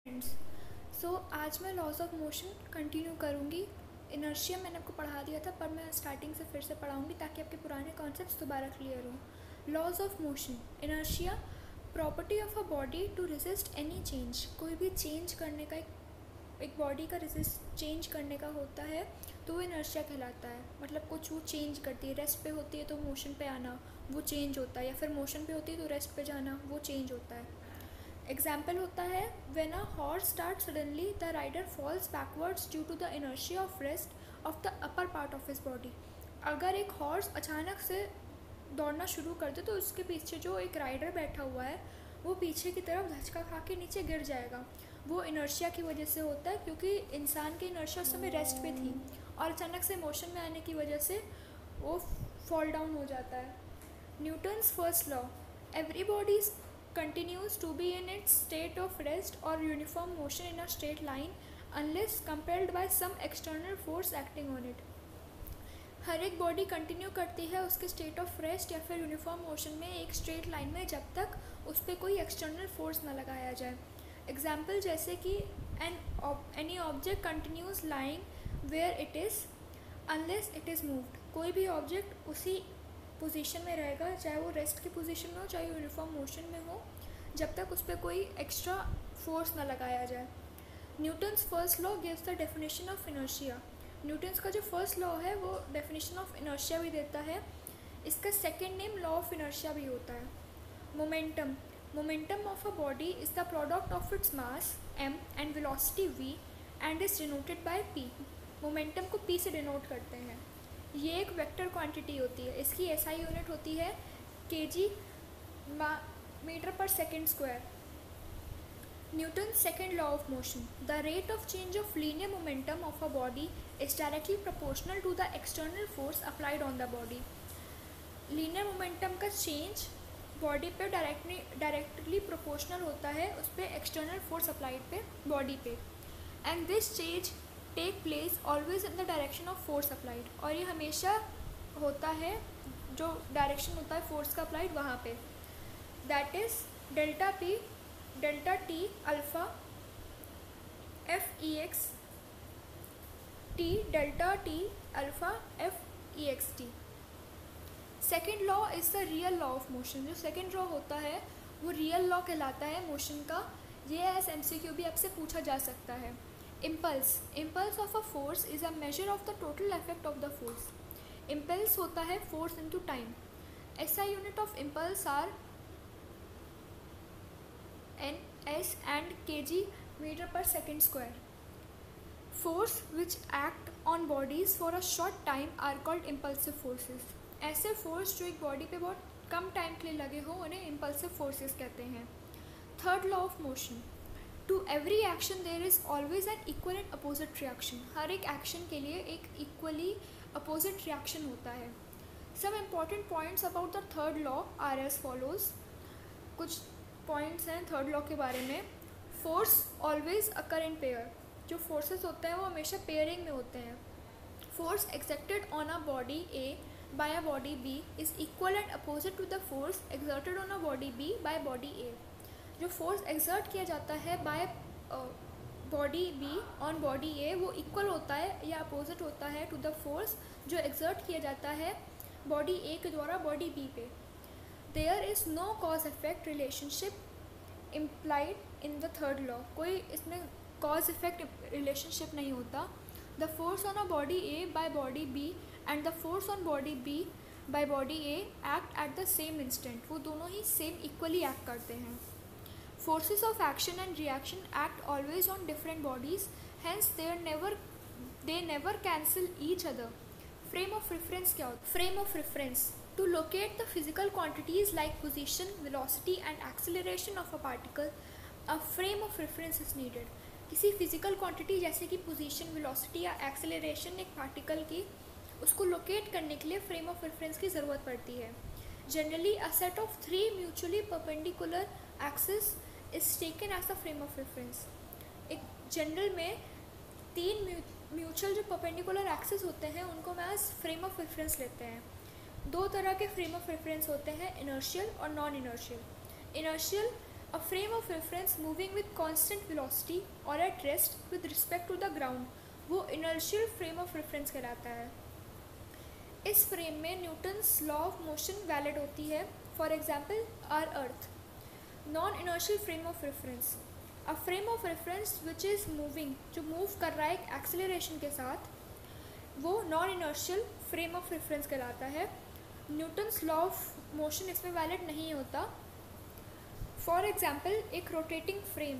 Friends, आज मैं laws of motion continue करूँगी। इनर्शिया मैंने आपको पढ़ा दिया था, पर मैं स्टार्टिंग से फिर से पढ़ाऊँगी ताकि आपके पुराने कॉन्सेप्ट्स दोबारा क्लियर हों। Laws of motion. Inertia property of a body to resist any change. कोई भी चेंज करने का एक बॉडी का रेजिस्ट चेंज करने का होता है तो वो इनर्शिया कहलाता है। मतलब कुछ वो चेंज करती है, रेस्ट पे होती है तो मोशन पे आना वो चेंज होता है, या फिर मोशन पे होती है तो रेस्ट पे जाना वो चेंज होता है। एग्जाम्पल होता है when a horse start suddenly the rider falls backwards due to the inertia of rest of the upper part of his body. अगर एक हॉर्स अचानक से दौड़ना शुरू कर दे तो उसके पीछे जो एक राइडर बैठा हुआ है वो पीछे की तरफ धचका खा के नीचे गिर जाएगा। वो इनर्शिया की वजह से होता है, क्योंकि इंसान की इनर्शिया उस समय रेस्ट पे थी और अचानक से मोशन में आने की वजह से वो फॉल डाउन हो जाता है। Newton's first law. Every body continues to be in its state of rest or uniform motion in a straight line unless compelled by some external force acting on it। हर एक body continue करती है उसके state of rest या फिर uniform motion में एक straight line में, जब तक उस पर कोई एक्सटर्नल फोर्स ना लगाया जाए। एग्जाम्पल जैसे कि any object continues lying where it is unless it is moved. कोई भी ऑब्जेक्ट उसी पोजीशन में रहेगा, चाहे वो रेस्ट की पोजीशन में हो चाहे यूनिफॉर्म मोशन में हो, जब तक उस पर कोई एक्स्ट्रा फोर्स ना लगाया जाए। Newton's first law gives the definition of inertia. Newton's का जो फर्स्ट लॉ है वो डेफिनेशन ऑफ इनर्शिया भी देता है। इसका second name law of inertia भी होता है। Momentum. Momentum of a body is the product of its mass m and velocity v and is denoted by p। Momentum को p से डिनोट करते हैं। ये एक वेक्टर क्वांटिटी होती है। इसकी एसआई यूनिट होती है kg metre per second square. Newton second law of motion. The rate of change of linear momentum of a body is directly proportional to the external force applied on the body. Linear momentum का change body पे directly proportional होता है उस पर external force applied पे body पे। And this change take place always in the direction of force applied. और ये हमेशा होता है जो डायरेक्शन होता है फोर्स का अप्लाइड वहाँ पे। That is delta T alpha F E X T, delta T alpha F E X T. Second law is the real law of motion. जो सेकेंड लॉ होता है वो रियल लॉ कहलाता है मोशन का। ये एस MCQ भी आपसे पूछा जा सकता है। Impulse of a force is a measure of the total effect of the force. Impulse होता है force into time. SI unit of impulse are NS and kg meter per second square. Force which act on bodies for a short time are called impulsive forces. ऐसे force जो एक body पे बहुत कम time के लिए लगे हो उन्हें impulsive forces कहते हैं। Third law of motion. To every action there is always an equal and opposite reaction. हर एक एक्शन के लिए एक इक्वली अपोजिट रिएक्शन होता है। Some important points about the third law are as follows. कुछ पॉइंट्स हैं थर्ड लॉ के बारे में। Force always occur in pair. जो फोर्सेस होते हैं वो हमेशा पेयरिंग में होते हैं। Force exerted on a body A by a body B is equal and opposite to the force exerted on a body B by body A. जो फोर्स एक्सर्ट किया जाता है by body B on body A वो equal होता है या opposite होता है टू द फोर्स जो एक्सर्ट किया जाता है बॉडी ए के द्वारा बॉडी बी पे। There is no cause effect relationship implied in the third law. कोई इसमें कॉज इफेक्ट रिलेशनशिप नहीं होता। The force on a body A by body B and the force on body B by body A act at the same instant. वो दोनों ही same equally act करते हैं। Forces of action and reaction act always on different bodies, hence they never cancel each other. Frame of reference क्या होता है? Frame of reference to locate the physical quantities like position, velocity and acceleration of a particle, a frame of reference is needed. किसी physical quantity जैसे कि position, velocity या acceleration एक particle की उसको locate करने के लिए frame of reference की ज़रूरत पड़ती है। Generally, a set of three mutually perpendicular axes is taken as the frame of reference. एक जनरल में तीन म्यूचुअल जो परपेंडिकुलर एक्सिस होते हैं उनको हम एज फ्रेम ऑफ रेफरेंस लेते हैं। दो तरह के फ्रेम ऑफ रेफरेंस होते हैं, इनर्शियल और non inertial. Inertial A frame of reference moving with constant velocity or at rest with respect to the ground, वो inertial frame of reference कहलाता है. इस फ्रेम में Newton's law of motion valid होती है. For example our earth. Non inertial frame of reference, a frame of reference which is moving, जो move कर रहा है एक एक्सेलरेशन के साथ, वो non inertial frame of reference कहलाता है. न्यूटन्स लॉ ऑफ मोशन इसमें वैलिड नहीं होता. फॉर एग्जाम्पल एक rotating frame.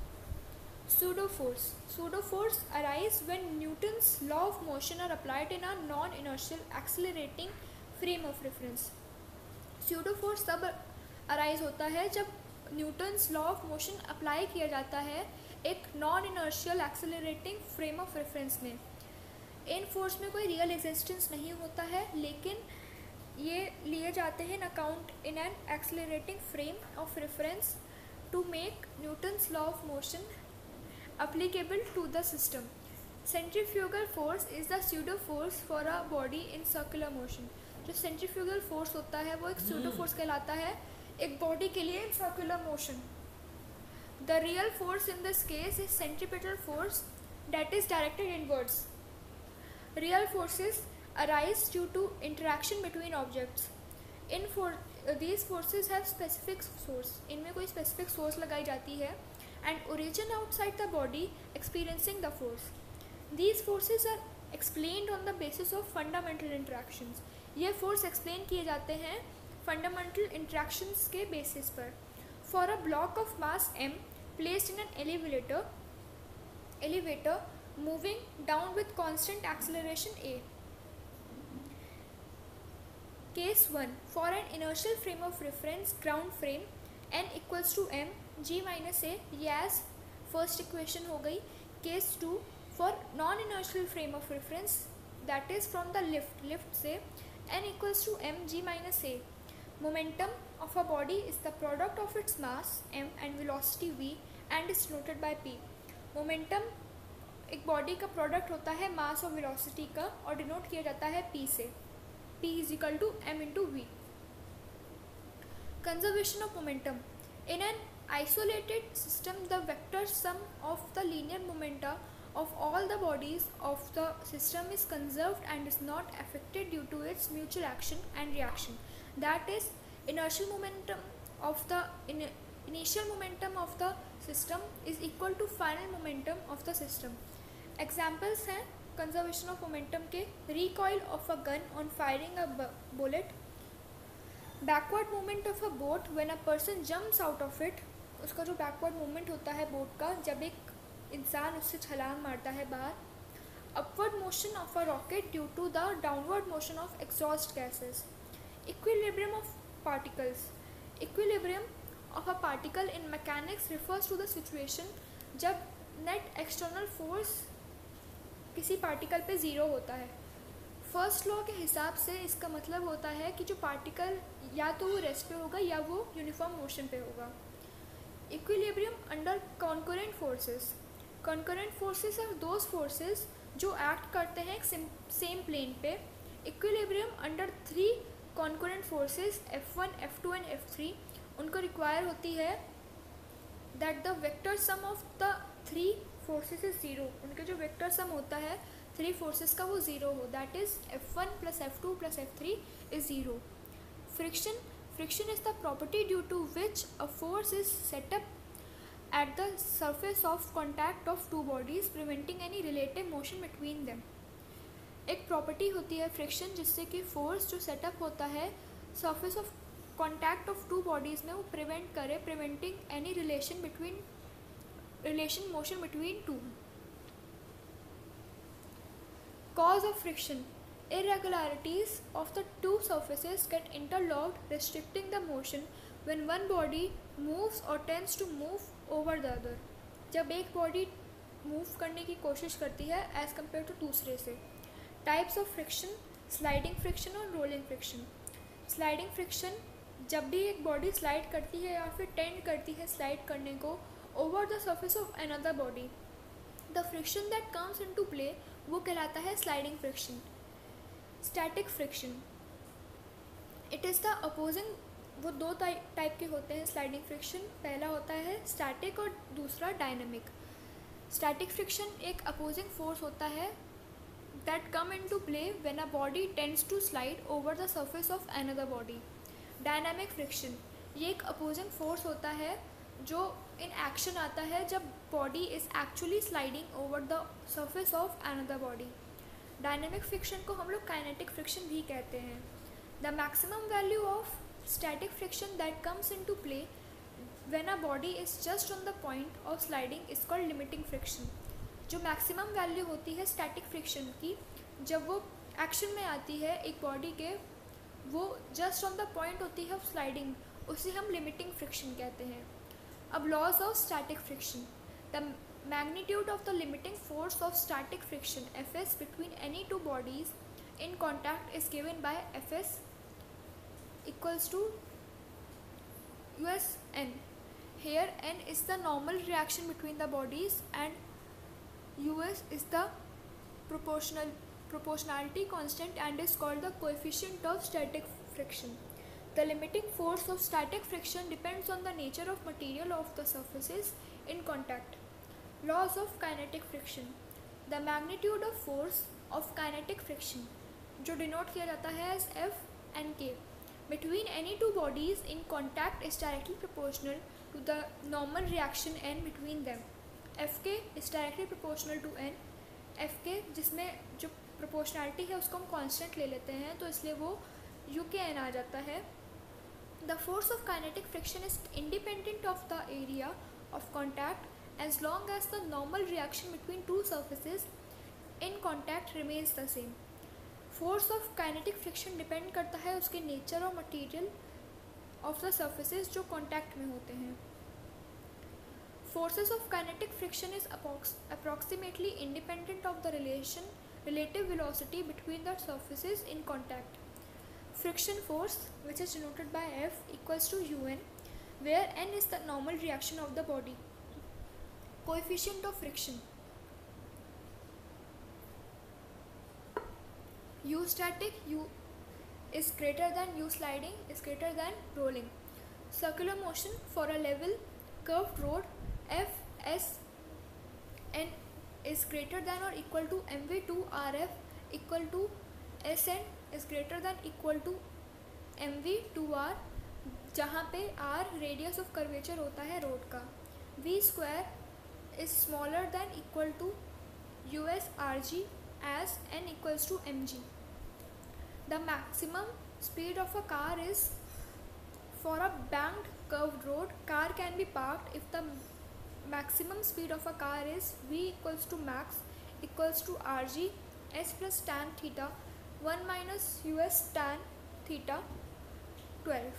Pseudo force arise when Newton's law of motion are applied in a non-inertial accelerating frame of reference. Pseudo force तब arise होता है जब Newton's law of motion apply किया जाता है एक non-inertial accelerating frame of reference में. In force में कोई रियल एग्जिस्टेंस नहीं होता है, लेकिन ये लिए जाते हैं account in an accelerating frame of reference to make Newton's law of motion applicable to the system. Centrifugal force is the pseudo force for a body in circular motion. जो centrifugal force होता है वो एक pseudo force कहलाता है एक body के लिए in circular motion. The real force in this case is centripetal force that is directed inwards. Real forces arise due to interaction between objects. These forces have specific source. इनमें कोई specific source लगाई जाती है and origin outside the body experiencing the force. These forces are explained on the basis of fundamental interactions. ये force explain किए जाते हैं fundamental interactions के basis पर. For a block of mass m placed in an elevator moving down with constant acceleration a. Case 1. For an inertial frame of reference ground frame n equals to m g minus a, ये as first equation हो गई. Case 2 for non inertial frame of reference that is from the lift से n equals to m g minus a. Momentum of a body is the product of its mass m and velocity v and is denoted by p. Momentum एक body का product होता है मास और velocity का और denote किया जाता है p से. p is equal to m into v. Conservation of momentum. In an isolated system, the vector sum of the linear momenta of all the bodies of the system is conserved and is not affected due to its mutual action and reaction. That is, inertial momentum of the initial momentum of the system is equal to final momentum of the system. Examples हैं conservation of momentum के. Recoil of a gun on firing a bullet. Backward movement of a boat when a person jumps out of it. उसका जो backward movement होता है boat का जब एक इंसान उससे छलांग मारता है बाहर. Upward motion of a rocket due to the downward motion of exhaust gases. Equilibrium of particles. Equilibrium of a particle in mechanics refers to the situation जब नेट एक्सटर्नल फोर्स किसी पार्टिकल पे ज़ीरो होता है. First law के हिसाब से इसका मतलब होता है कि जो पार्टिकल या तो वो रेस्ट पे होगा या वो यूनिफॉर्म मोशन पे होगा. Equilibrium under concurrent forces. Concurrent forces are those forces जो एक्ट करते हैं एक सेम प्लेन पे. Equilibrium under 3 concurrent forces F1, F2 and F3. उनको रिक्वायर होती है that the vector sum of the 3 forces is zero. उनके जो वेक्टर सम होता है 3 फोर्सेस का वो ज़ीरो हो. That is F1 plus F2 plus F3 is zero. Friction is the property due to which a force is set up at the surface of contact of two bodies preventing any relative motion between them. एक property होती है friction जिससे कि force जो setup होता है surface of contact of two bodies में वो प्रिवेंट करे preventing any relation motion between two. Cause of friction. Irregularities of the two surfaces get interlocked, restricting the motion when one body moves or tends to move over the other. जब एक body move करने की कोशिश करती है as compare to दूसरे से. Types of friction. Sliding friction और रोलिंग फ्रिक्शन. स्लाइडिंग फ्रिक्शन जब भी एक बॉडी स्लाइड करती है या फिर टेंड करती है स्लाइड करने को over the surface of another body, the friction that comes into play वो कहलाता है sliding friction. Static friction. It is the opposing वो दो टाइप के होते हैं स्लाइडिंग फ्रिक्शन। पहला होता है स्टैटिक और दूसरा डायनामिक। स्टैटिक फ्रिक्शन एक अपोजिंग फोर्स होता है that come into play when a body tends to slide over the surface of another body. Dynamic friction ये एक opposing force होता है जो in action आता है जब body is actually sliding over the surface of another body. Dynamic friction को हम लोग kinetic friction भी कहते हैं. The maximum value of static friction that comes into play when a body is just on the point of sliding is called limiting friction. जो maximum value होती है static friction की जब वो एक्शन में आती है एक बॉडी के, वो जस्ट ऑन द पॉइंट होती है ऑफ स्लाइडिंग, उसे हम लिमिटिंग फ्रिक्शन कहते हैं. अब laws of static friction. The magnitude of the limiting force of static friction Fs between any two bodies in contact is given by Fs equals to Us(n). Here n is the normal reaction between the bodies and Us is the proportionality constant and is called the coefficient of static friction. The limiting force of static friction depends on the nature of material of the surfaces in contact. Laws of kinetic friction. The magnitude of force of kinetic friction, जो denote किया जाता है as F and K, between any two bodies in contact is directly proportional to the normal reaction n between them. Fk is directly proportional to n. Fk जिसमें जो proportionality है उसको हम constant ले लेते हैं तो इसलिए वो U(n) आ जाता है. The force of kinetic friction is independent of the area of contact as long as the normal reaction between two surfaces in contact remains the same. Force of kinetic friction depend करता है उसके nature और material of the surfaces जो contact में होते हैं. Forces of kinetic friction is approximately independent of the relative velocity between the surfaces in contact. Friction force, which is denoted by F, equals to Un, where n is the normal reaction of the body. Coefficient of friction. U static, U is greater than U sliding is greater than rolling. Circular motion for a level curved road, F S n is greater than or equal to mv2 Rf equal to Sn is greater than equal to mv2r, जहाँ पे r radius of curvature होता है road का. v square is smaller than equal to us rg as n equals to mg. The maximum speed of a car is, for a banked curved road, car can be parked if the maximum speed of a car is v equals to max equals to rg s plus tan theta 1 minus us tan theta 12.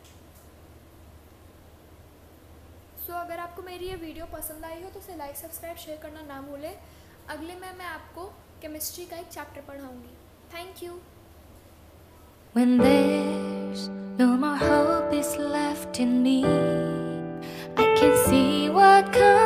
So अगर आपको मेरी ये video पसंद आई हो तो उसे like subscribe share करना ना भूलें. अगले में मैं आपको केमिस्ट्री का एक चैप्टर पढ़ाऊँगी. Thank you. When there's no more hope is left in me, I can see what comes.